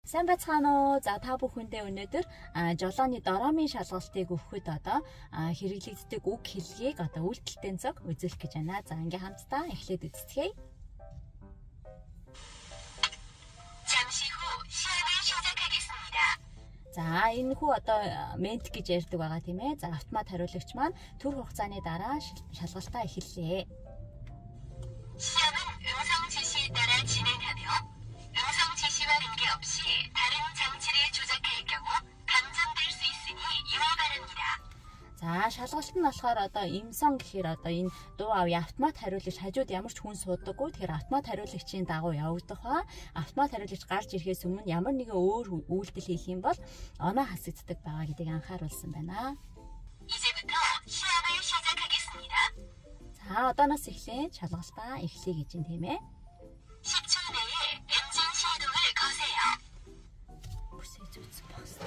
Сайн байцгаана уу? За та бүхэндээ өнөөдөр жолооны дороомын шалгалтыг өгөхөд одоо хэрэглэгддэг үг хэллэгийг одоо үйлдэлтэй цог үзүүлэх гэж байна. За ингээ хамтдаа эхлээд үздэхье. 잠시 후 시험을 시작하겠습니다. За энэ хүү одоо мент гэж ярьдаг байгаа тийм ээ. За автомат хариулагч маань төр хугацааны дараа шалгалтаа эхэллээ. 시험은 음성 지시에 따라 진행하며 음성 지시와 관계없이 다른 장치를 조작할 경우 감점될 수 있으니 유의 바랍니다. За шалгалт нь болохоор одоо имсон гэхээр одоо энэ дуу авъя автомат хариулагч хажууд ямар ч хүн суудаггүй. Тэгэхээр автомат хариулагчийн дагуу явагдах ба автомат хариулагч гарч ирэхээс өмнө ямар нэгэн өөр үйлдэл хийх юм бол оноо хасагддаг байгаа гэдгийг анхааруулсан байна. 이제부터 시험을 시작하겠습니다. За одооноос эхлээд шалгалтаа эхлэе гэж юм тийм ээ. 10초 내에 엔진 시동을 거세요. Бүсээ зүүцсэн багсаа.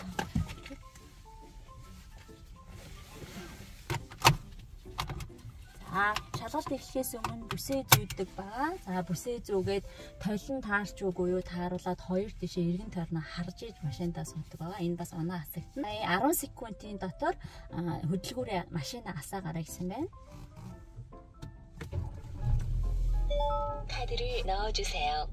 За шалгалт эхлэхээс өмнө бүсээ зүүдэг ба за бүсээ зүүгээд толин таарч үгүй юу тааруулаад хоёр тишээ эргэн тойрноо харж иж машиндаа суудаг байгаа. Энэ бас оноо хасагдана. 10 секундын дотор хөдөлгүүрээ машина асаагараа гэсэн байна. 카드를 넣어주세요.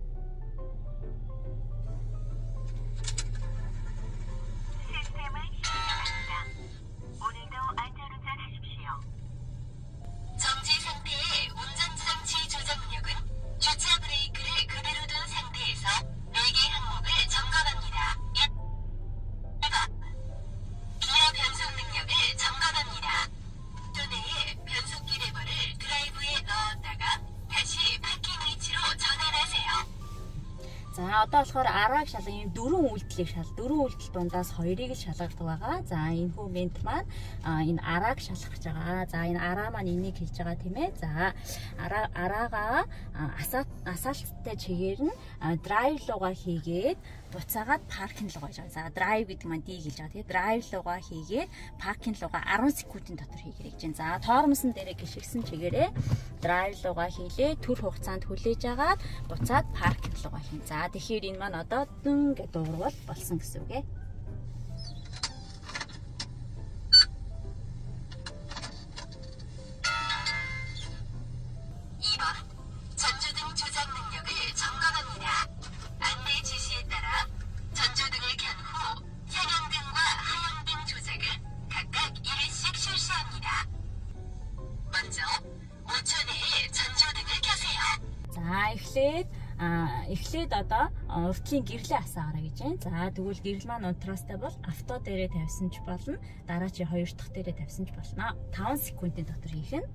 시스템을 시작합니다. 오늘도 안전운전하십시오. 정지 상태의 운전장치 조작력은 주차 브레이크를 그대로 둔 상태에서 4개 항목을 점검합니다. 1번 기어 변속 능력을 점검합니다. 전내에 변속기 레버를 드라이브에 넣었다가 다시 파킹 위치로 전환하세요. За одоо болохоор арааг шалгах юм дөрвөн үйлдэл дундаас хоёрыг л шалгадаг байгаа. За энэ хүү мент маань энэ арааг шалгах гэж байгаа. За энэ араа маань энийг хэлж байгаа тийм ээ. За араага асаалттай чигээр нь драйв руугаа хийгээд буцаагаад паркинг руу гэж байгаа. За драйв гэдэг маань D гэж байгаа. Тэгээ драйв руугаа хийгээд паркинг руугаа 10 секундын дотор хийгэрэй гэж байна. За тоормсон дээрээ гიშгсэн чигээрээ драйв руугаа хийлээ. Төр хугацаанд хүлээж агаад буцаад паркинг руугаа хийн. За тэгэхээр энэ маань одоо дүн гэдэг дуурвал болсон гэсэн үг ээ. 전조등 조작 능력을 점검합니다. 안내 지시에 따라 전조등을 켠 후 상향등과 하향등 조작을 각각 1회씩 실시합니다. 먼저 5초 내에 전조등을 켜세요. За эхлээд одоо уртлын гэрлээ асаагараа гэж байна. За тэгвэл гэрэл маань унтраастай бол авто дээрээ тавьсан ч болно. Дараачийн хоёр дахь дээрээ тавьсан ч болно. 5 секундын дотор хийх нь.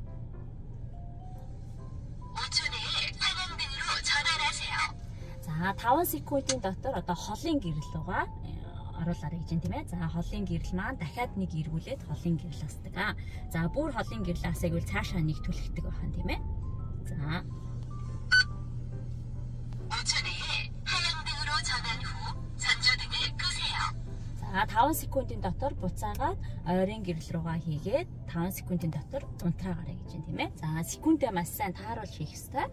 5초 내에 상향등으로 전환하세요. За 5 секундын дотор одоо холын гэрэл руугаа оруулаарай гэж байна тийм ээ. За холын гэрэл маань дахиад нэг эргүүлээд холын гэрэл асдаг. За бүр холын гэрэл асайгвал цаашаа нэг түлхдэг байна тийм ээ. За 5초 내에 하향등으로 전환 후 전조등을 끄세요. За 5 секундын дотор буцаагаад ойрын гэрэл руугаа хийгээд 5 секундын дотор унтраагараа гэж байна тийм ээ. За секундээ маш сайн тааруулж хийх ёстой.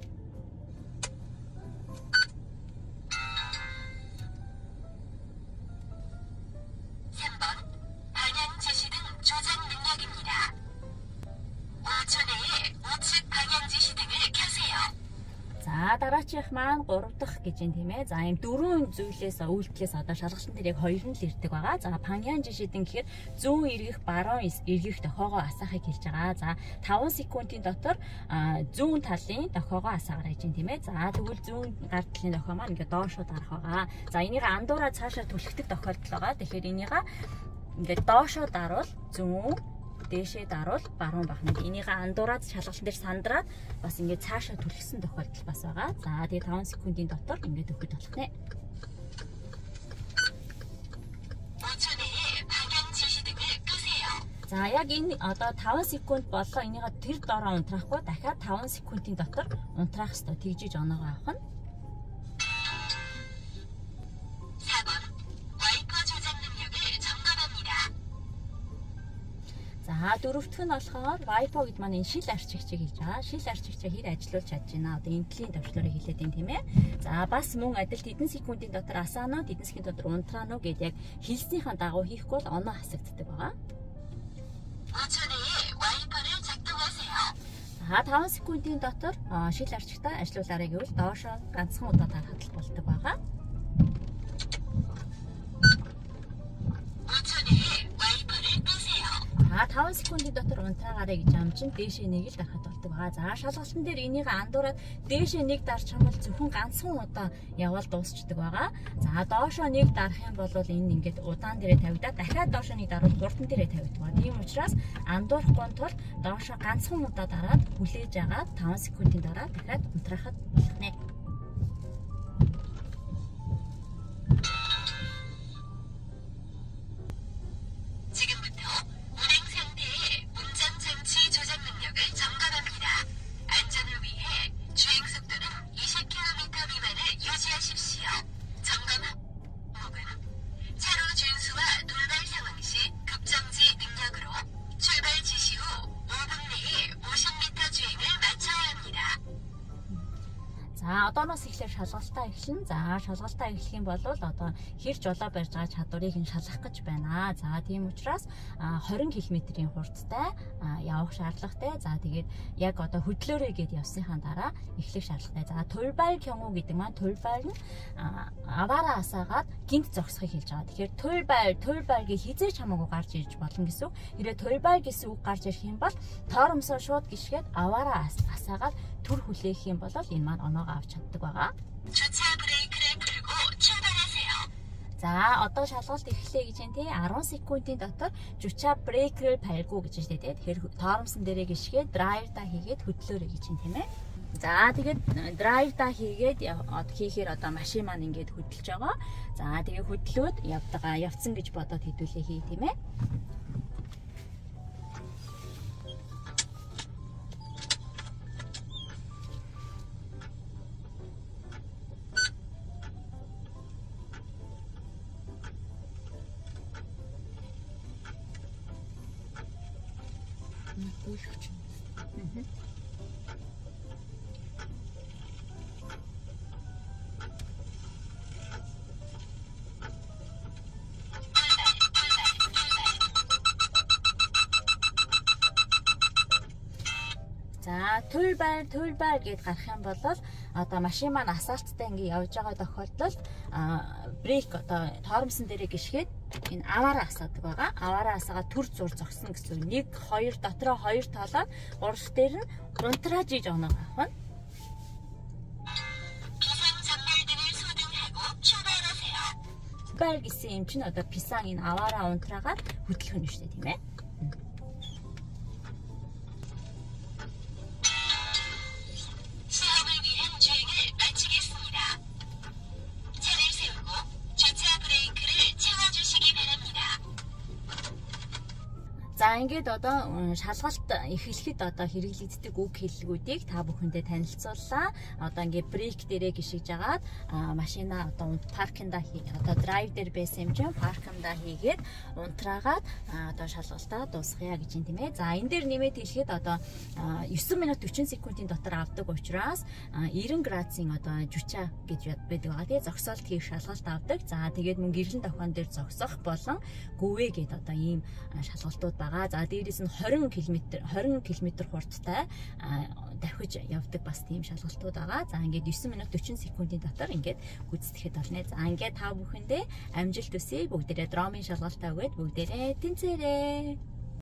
방향 지시등 조작 능력입니다. 5초 내에 우측 방향 지시등을 켜세요. За дараачих маань 3 дахь гэж юм тийм ээ. За ийм дөрвөн зүйлээс үйлдэлээс одоо шалгалтын дээр яг хоёр нь л ирдэг байгаа. За паньян жишээдэн гэхээр зүүн эргэх баруун эргэх дохоогоо асаахыг хэлж байгаа. За 5 секундын дотор зүүн талын дохоогоо асаагараа гэж юм тийм ээ. За тэгвэл зүүн гар талын дохоо маань ингээд доошоо дарах байгаа. За энийг андуураа цаашаа түлхдэг тохиолдол байгаа. Тэгэхээр энийг ингээд доошоо дарвал зүүн дээшээ дарвал баруун байх нэг энийг андуураад шалгалтын дээр сандраад бас ингээд цаашаа түлхсэн тохиолдол бас байгаа. За тэгээ 5 секундын дотор ингээд өгөхөд болох нэ. 5초 내에 방향 지시등을 끄세요. За яг энэ одоо 5 секунд боллоо энийг тэр дороо унтраахгүй дахиад 5 секундын дотор унтраах ёстой. Тэгжиж оноогоо авах нь. 4번 와이퍼 조작 능력을 점검합니다. За За дөрөвдүг нь болохоор Wi-Fi гэд маань энэ шил арчигчийг хийж байгаа. Шил арчигчийг хэр ажилуулж чадж байна. Одоо энтлийн төвчлөрөөр хэлээд байна тийм ээ. За бас мөн адил хэдэн секундын дотор асаано, хэдэн секундын дотор унтраано гэд яг хэлснийхаа дагуу хийхгүй бол оноо хасагддаг байгаа. 5초 내에 와이퍼를 작동하세요. За 5 секундын дотор шил арчигтаа ажилуулаарай гэвэл доошоо ганцхан удаа дарахад л болдог байгаа. 5초 내에 와이퍼를 끄세요. 5 секундын дотор унтраагаарай гэж амчин дээшээ нэг л дарахад болдог байгаа. За шалгалтын дээр энийг андуураад дээшээ нэг дарч хамбал зөвхөн ганцхан удаа явал дуусчдаг байгаа. За доошоо нэг дарах юм бол энэ ингээд удаан дээрээ тавигдаад дахиад доошоо нэг дарвал хурдан дээрээ тавигддаг. Тийм учраас андуурахгүй тул доошоо ганцхан удаа дараад хүлээж агаад 5 секундын дараа дахиад унтраахад болох нэ. 지금부터 운행 상태의 운전장치 조작 능력을 점검합니다. 안전을 위해 주행 속도는 20km 미만을 유지하십시오. 점검 항목은 차로 준수와 돌발 상황 시 급정지 능력으로 출발 지시 후 5분 내에 50m 주행을 마쳐야 합니다. За одооноос эхлээд шалгалтаа эхэлнэ. За шалгалтаа эхлэх юм бол одоо хэр жолоо барьж байгаа чадварыг нь шалгах гэж байна. За тийм учраас 20 км-ийн хурдтай явах шаардлагатай. За тэгээд яг одоо хөдлөөрэй гэд явсныхаа дараа эхлэх шаардлагатай. За турбай кёнгу гэдэг маань турбай нь аваараа асаагаад гинт зогсохыг хэлж байгаа. Тэгэхээр турбайг хизээч хамаагүй гарч ирж болно гэсэн үг. Хэрэг турбай гэсэн үг гарч ирэх юм бол тоормсоо шууд гიშгээд аваараа асаагаад түр хүлээх юм бол энэ маань оноогоо авч чаддаг байгаа. 주차 브레이크를 풀고 출발하세요. За одоо шалгалт эхлэе гэж байна тий 10 секундын дотор жуча брейк를 밟고 гэж байна тий. Тэгэхээр тоормсон дээрээ гიშгээд драйв та хийгээд хөдлөөрэй гэж байна тийм ээ. За тэгээд драйв та хийгээд хийхээр одоо машин маань ингээд хөдлөж байгаа. За тэгээд хөдлөөд явцсан гэж бодоод хэдүүлээ хий тийм ээ. За төлбар гэд гарах юм бол одоо машин маань асфальттай ингээ явж байгаа тохиолдолд брейк одоо тоормсон дээрээ гიშгээд энэ аваараа асаадаг байгаа. Аваараа асаагаад төр зур зогсно гэсэн. 1 2 дотроо 2 тоолоод 3 дахь дээр нь унтрааж иж оноо авах нь. Гал гэсэн юм чинь одоо писан энэ аваараа унтраагаад хөдлөх нь шүү дээ тийм ээ. 시험을 위한 주행을 마치겠습니다. 차를 세우고 주차 브레이크를 채워주시기 바랍니다. За ингээд одоо шалгалт эхлэхэд одоо хэрэглэгддэг үг хэллэгүүдийг та бүхэндээ танилцууллаа. Одоо ингээд брейк дээрээ гიშиж агаад машинаа одоо паркинда одоо драйв дээр байсан юм чинь паркинда хийгээд унтраагаад одоо шалгалтаа дуусгая гэж юм тийм ээ. За энэ дээр нэмээд хэлэхэд одоо 9 минут 40 секундын дотор авдаг учраас 90 градусын одоо жуча гэж байдаг байгаа тийм зогсоолт хийх шалгалт авдаг. За тэгээд мөн гэрлэн тохион дээр зогсох болон гүвэ гэд одоо ийм шалгалтууд байгаа. За дээрээс нь 20 км хурдтай давхиж явдаг бас тийм шалгалтууд байгаа. За ингээд 9 минут 40 секундын дотор ингээд гүйцэтгэхэд болно. За ингээд та бүхэндээ амжилт хүсье. Бүгдээрээ дромын шалгалтаа өгөөд бүгдээрээ тэнцээрээ.